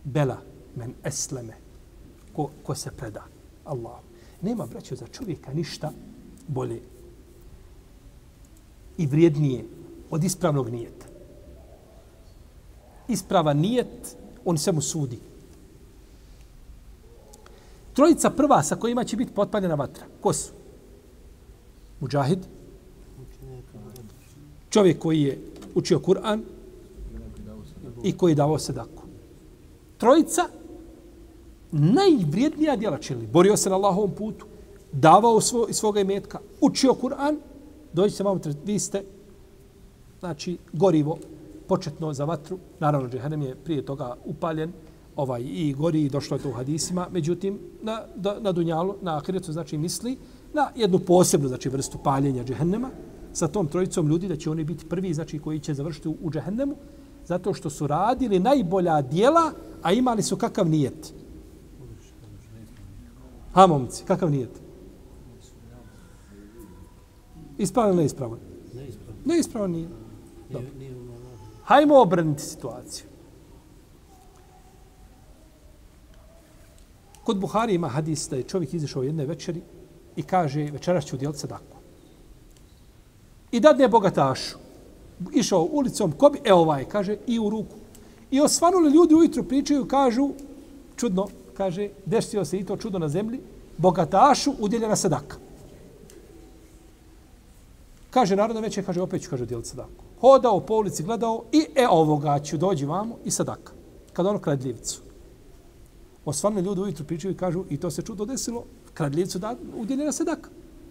bela men esleme, ko se preda Allahu. Nema, braćo, za čovjeka ništa bolje i vrijednije od ispravnog nijeta. Ispravan nijet, on se mu sudi. Trojica prva sa kojima će biti potpaljena vatra. Ko su? Mudžahid, čovjek koji je učio Kur'an i koji je davao sedaku. Trojica, najvrijednija djela činili. Borio se na Allahovom putu, davao iz svoga imetka, učio Kur'an, dođi se malo, vi ste, znači, gorivo početno za vatru. Naravno, džehennem je prije toga upaljen i gori i došlo je to u hadisima. Međutim, na dunjalu, na ahiretu, znači, misli na jednu posebnu, znači, vrstu paljenja džehennema sa tom trojicom ljudi, da će oni biti prvi, znači, koji će završiti u džehennemu, zato što su radili najbolja djela, a imali su kakav nijet. Ha, momci, kakav nijet? Ispravan ili neispravan? Neispravan nije. Dobro. Hajmo obrnuti situaciju. Kod Buhari ima hadis da je čovjek izišao jedne večeri i kaže večeras ću udjeliti sadaku. I dadne bogatašu. Išao ulicom, ko bi, kaže, i u ruku. I osvanuli ljudi ujutro pričaju, kažu, čudno, kaže, desio se i to čudo na zemlji, bogatašu udjeljena sadaka. Kaže, narodna večer, kaže, opet ću, kaže, udjeliti sadaku. Hodao po ulici, gledao i ovoga ću, dođi vamo i sadaka. Kad ono kradljivcu. Osvanuli ljudi ujutro pričaju i kažu, i to se čudo desilo, kradljivcu udjeljena sadaka.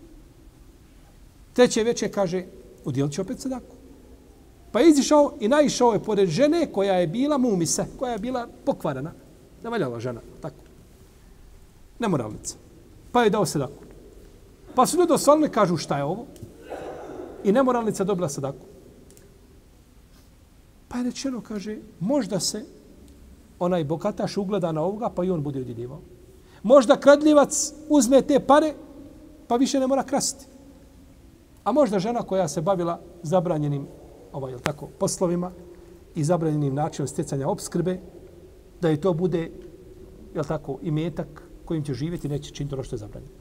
Treće večer, kaže, udjelit će opet sadaku. Pa je izišao i naišao je pored žene koja je bila mumise, koja je bila pokvarana. Ne valjala žena, tako. Nemoralnica. Pa je dao sadaku. Pa su ljudi osvalili, kažu šta je ovo? I nemoralnica dobila sadaku. Pa je rečeno, kaže, možda se onaj bogataš ugleda na ovoga, pa i on bude udjeljivao. Možda kradljivac uzme te pare, pa više ne mora krasti. A možda žena koja se bavila zabranjenim poslovima i zabranjenim načinom stjecanja opskrbe, da je to bude imetak kojim će živjeti, neće činiti ono što je zabranjeno.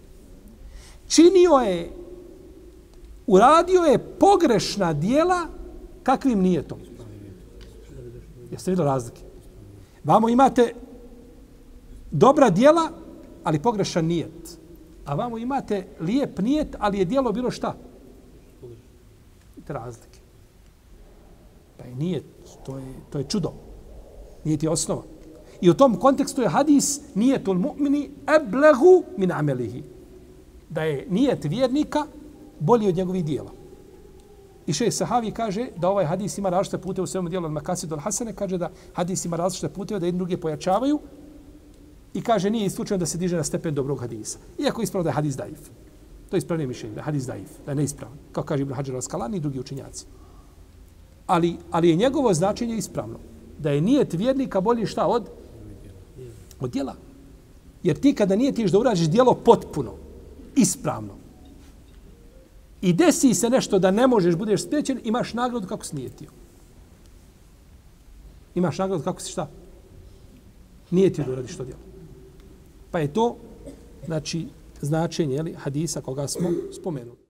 Uradio je pogrešna dijela kakvim nijetom. Jeste vidjeli razlike? Vamo imate dobra dijela, ali pogrešan nijet. A vamo imate lijep nijet, ali je dijelo bilo šta? Razlike. Pa je nijet, to je čudo. Nijet je osnova. I u tom kontekstu je hadis nijetul mu'mini eblehu min amelihi. Da je nijet vjernika bolji od njegovih dijela. I šejh Sahavi kaže da ovaj hadis ima različite puteve u svemu dijelu od Makasid al Hasane, kaže da hadis ima različite puteve, da jedni druge pojačavaju i kaže nije isključeno da se diže na stepen dobrog hadisa. Iako je ispravno da je hadis daif. To je ispravnije mišljenje, da je hadis daif, da je neispravan. Kao kaže Ibn Hajar al-Asqalani i drugi učenjaci. Ali je njegovo značenje ispravno. Da je nijet vjernika bolji šta od djela. Jer ti kada nijetiš da uradiš djelo potpuno, ispravno, i desi se nešto da ne možeš, budeš spriječen, imaš nagradu kako si nijetio. Imaš nagradu kako si šta? Nijetio da uradiš to djelo. Pa je to, znači, značenje hadisa koga smo spomenuli.